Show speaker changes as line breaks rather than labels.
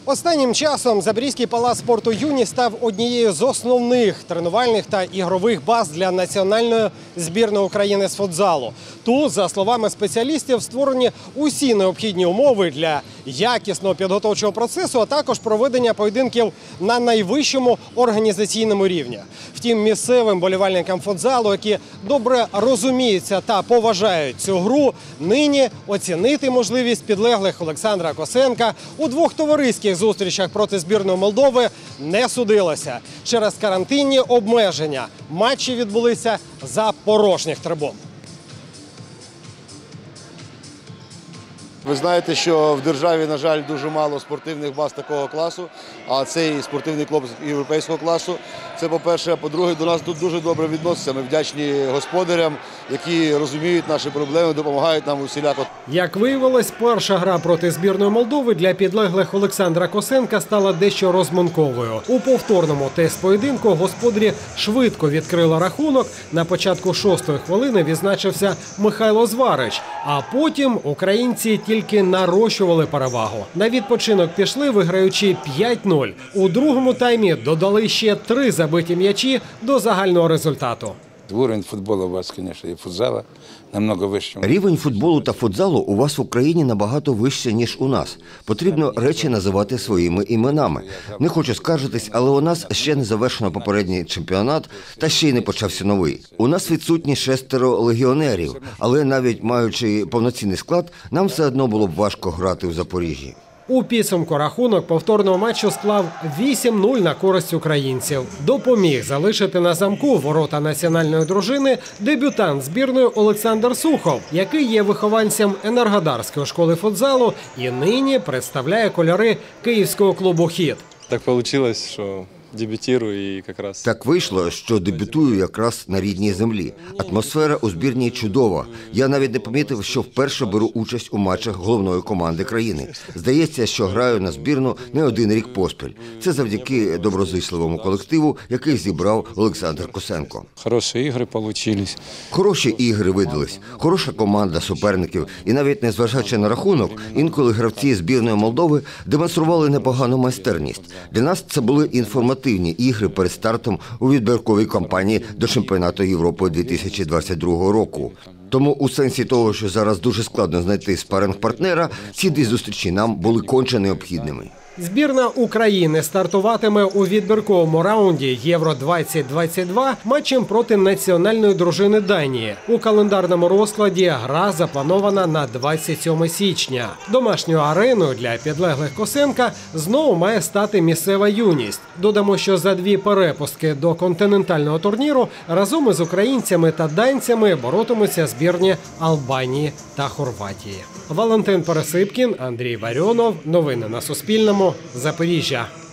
Останнім часом Запорізький палац спорту «Юність» став однією з основних тренувальних та ігрових баз для національної збірної України з футзалу. Тут, за словами спеціалістів, створені усі необхідні умови для якісного підготовчого процесу, а також проведення поєдинків на найвищому організаційному рівні. Втім, місцевим болівальникам футзалу, які добре розуміються та поважають цю гру, нині оцінити можливість підлеглих Олександра Косенка у двох товариських зустрічах проти збірної Молдови не судилося. Через карантинні обмеження матчі відбулися за порожніх трибун.
Ви знаєте, що в державі, на жаль, дуже мало спортивних баз такого класу, а цей спортивний клуб європейського класу. Це, по-перше, а по-друге, до нас тут дуже добре відносяться. Ми вдячні господарям, які розуміють наші проблеми, допомагають нам усіляко.
Як виявилось, перша гра проти збірної Молдови для підлеглих Олександра Косенка стала дещо розминковою. У повторному тест-поєдинку господарі швидко відкрили рахунок. На початку 6-ї хвилини відзначився Михайло Зварич, а потім українці тільки нарощували перевагу. На відпочинок пішли, виграючи 5-0. У другому таймі додали ще 3 забиті м'ячі до загального результату.
Уровень футболу у вас, звісно, і футзалу намного вищий.
Рівень футболу та футзалу у вас в Україні набагато вище, ніж у нас. Потрібно речі називати своїми іменами. Не хочу скаржитись, але у нас ще не завершено попередній чемпіонат, та ще й не почався новий. У нас відсутні 6 легіонерів, але навіть маючи повноцінний склад, нам все одно було б важко грати в Запоріжжі.
У підсумку рахунок повторного матчу склав 8-0 на користь українців. Допоміг залишити на замку ворота національної дружини дебютант збірної Олександр Сухов, який є вихованцем Енергодарської школи футзалу і нині представляє кольори київського клубу «Хід».
Так вийшло, що дебютую і якраз...
Так вийшло, що дебютую якраз на рідній землі. Атмосфера у збірній чудова. Я навіть не помітив, що вперше беру участь у матчах головної команди країни. Здається, що граю на збірну не один рік поспіль. Це завдяки доброзичливому колективу, який зібрав Олександр Косенко.
Хороші ігри вийшли.
Хороші ігри видались, хороша команда суперників. І навіть незважаючи на рахунок, інколи гравці збірної Молдови демонстрували непогану майстерність. Для нас це були інформативні ігри перед стартом у відбірковій кампанії до чемпіонату Європи 2022 року. Тому у сенсі того, що зараз дуже складно знайти спаринг-партнера, ці дві зустрічі нам були конче необхідними.
Збірна України стартуватиме у відбірковому раунді Євро-2022 матчем проти національної дружини Данії. У календарному розкладі гра запланована на 27 січня. Домашньою ареною для підлеглих Косенка знову має стати місцева «Юність». Додамо, що за 2 перепустки до континентального турніру разом із українцями та данцями боротимуться збірні Албанії та Хорватії. Валентин Пересипкін, Андрій Варіонов. Новини на Суспільному. Запоріжжя.